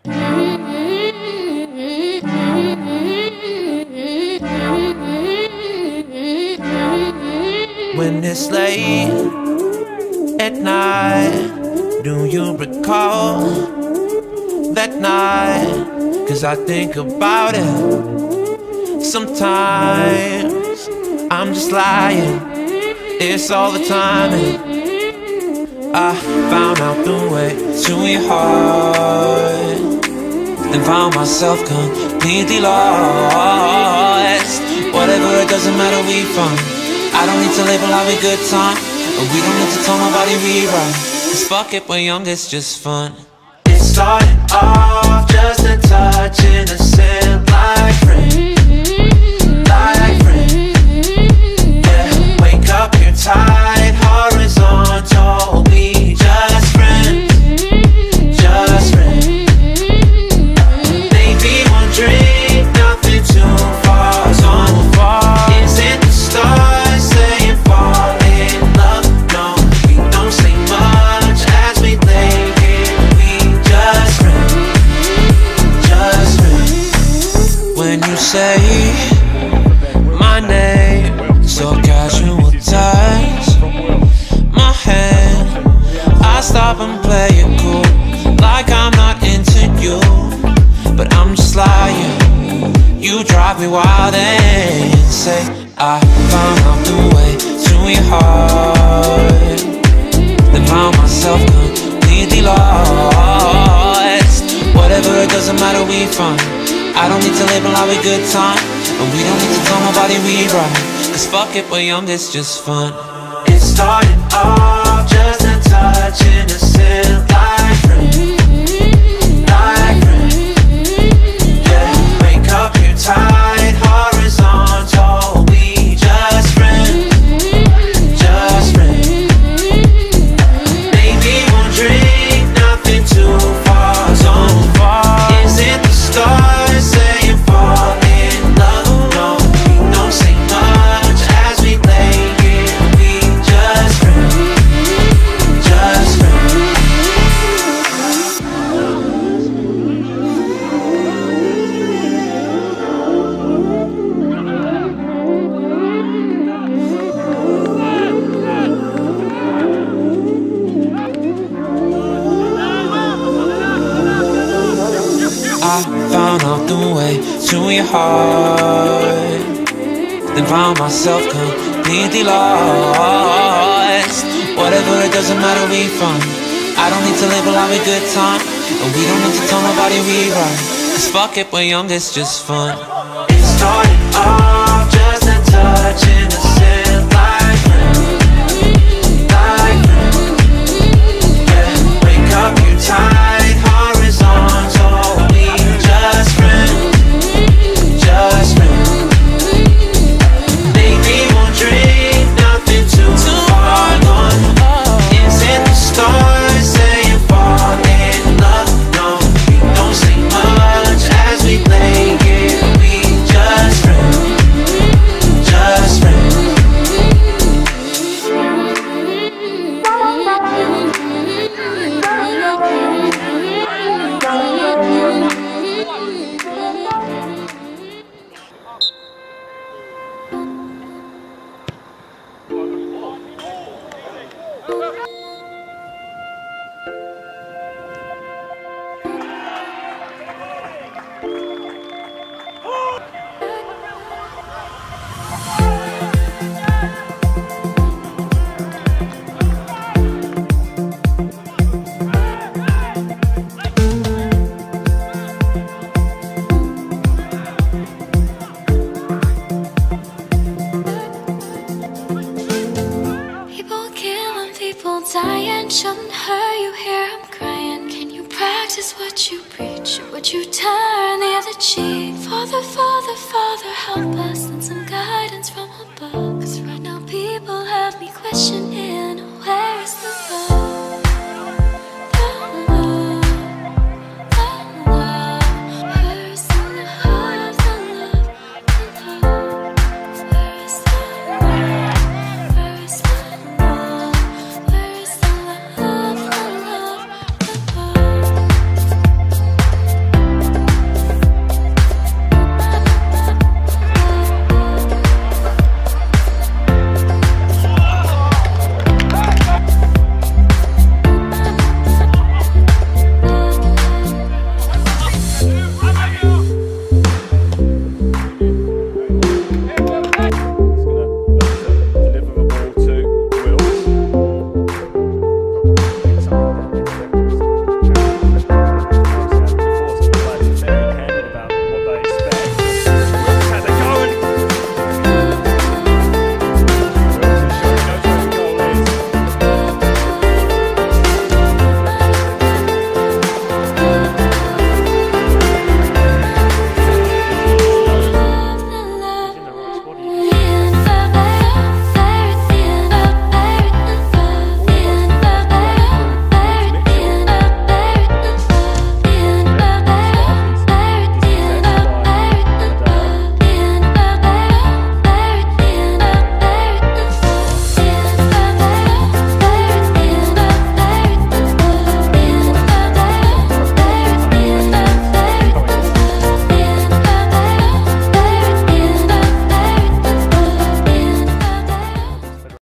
When it's late at night, do you recall that night? 'Cause I think about it sometimes. I'm just lying, it's all the timing. I found out the way to your heart, then found myself completely lost. Whatever, it doesn't matter, we fun. I don't need to label have a good time, and we don't need to tell nobody we right. 'Cause fuck it, we're young, it's just fun. It started off just a touch, innocent, like friends. Like friends. Yeah, wake up, you're tired, horizontal. We just friends. Just friends. Maybe one drink, nothing too far. On the bar, is it the stars saying fall in love? No, we don't say much as we lay here. We just friends. Just friends. When you say my name, so casual touch my hand, I stop and play it cool, like I'm not into you, but I'm just lying. You drive me wild and say I found out the way to your heart, then found myself completely lost. Whatever, it doesn't matter, we fun. I don't need to label have a good time, and we don't need to tell nobody we right. 'Cause fuck it, we're young, it's just fun. It started off just a touch, innocent, like friends. Like friends. Yeah, wake up, you're tired, horizontal. We just friends. Just friends. Maybe one drink, nothing too far. On the bar, is it the stars saying fall in love? No, we don't say much as we lay here. We just friends. Just friends. I found out the way to your heart, then found myself completely lost. Whatever, it doesn't matter, we fun. I don't need to label have a good time, and we don't need to tell nobody we right. 'Cause fuck it, we're young, it's just fun. It started off just a touch, innocent, like friends. Like friends. Yeah, wake up, you're tired, horizontal. We just friends. Just friends. Maybe one drink, nothing too far gone. Is it the stars saying fall in love? No, we don't say much as we lay here. We just friends. Just friends. Dying, shouldn't hurt you hear I'm crying. Can you practice what you preach? Would you turn the other cheek? Father, Father, Father, help us, and some guidance from above. 'Cause right now people have me questioning